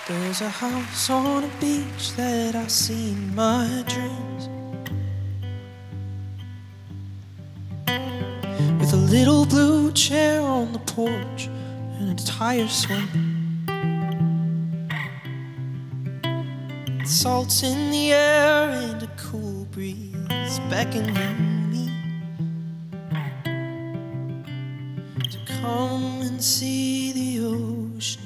There's a house on a beach that I see in my dreams, with a little blue chair on the porch and a tire swing. Salt in the air and a cool breeze beckoning me to come and see the ocean.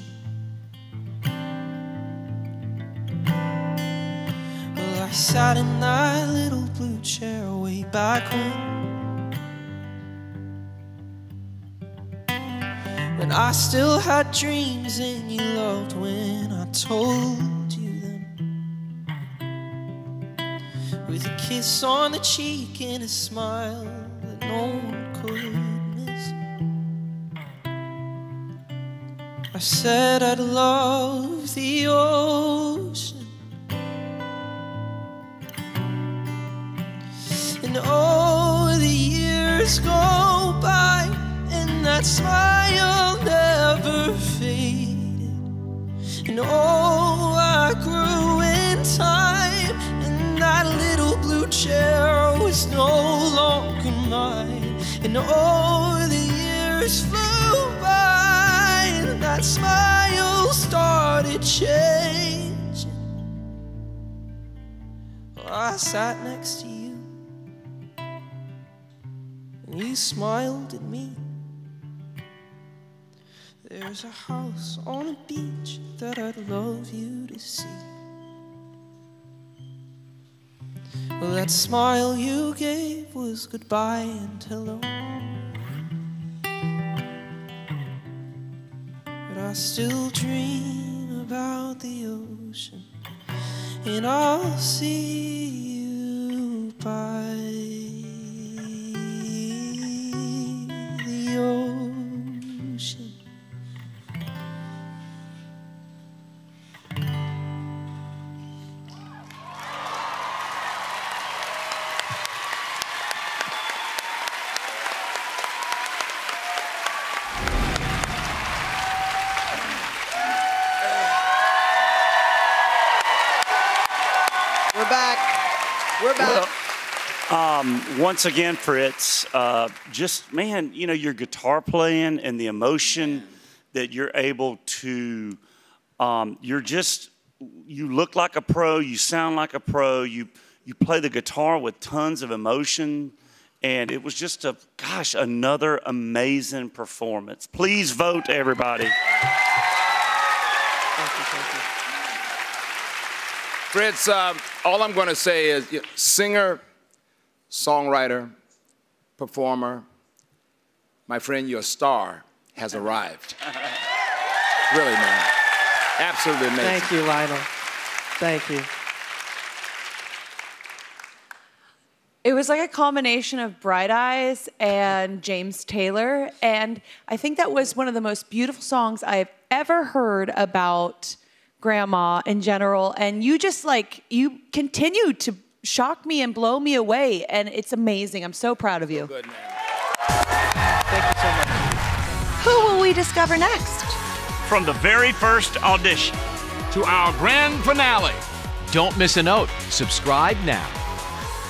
Well, I sat in that little blue chair way back when I still had dreams and you loved when I told you them, with a kiss on the cheek and a smile that no one could miss. I said I'd love the ocean, and oh, the years go by and that smile never faded, and oh, I grew in time, and that little blue chair was no longer mine, and oh, the years flew by and that smile started changing. Well, I sat next to you and you smiled at me. There's a house on a beach that I'd love you to see. Well, that smile you gave was goodbye and hello, but I still dream about the ocean, and I'll see you by the ocean. We're back. Once again, Fritz, just, man, you know, your guitar playing and the emotion that you're able to, you look like a pro, you sound like a pro, you play the guitar with tons of emotion, and it was just another amazing performance. Please vote, everybody. Thank you. Fritz, all I'm going to say is singer, songwriter, performer, my friend, your star has arrived. Really, man. Absolutely amazing. Thank you, Lionel. Thank you. It was like a combination of Bright Eyes and James Taylor, and I think that was one of the most beautiful songs I've ever heard about Grandma in general, and you just you continue to shock me and blow me away, and it's amazing. I'm so proud of you. Good, man. Thank you so much. Who will we discover next? From the very first audition to our grand finale. Don't miss a note. Subscribe now.